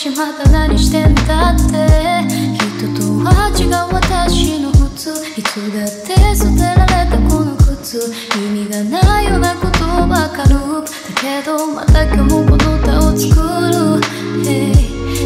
しまった何してんだって。人とは違う私の普通、いつだって捨てられたこの靴、意味がないようなことばかる。だけどまた今日もこの歌を作る、hey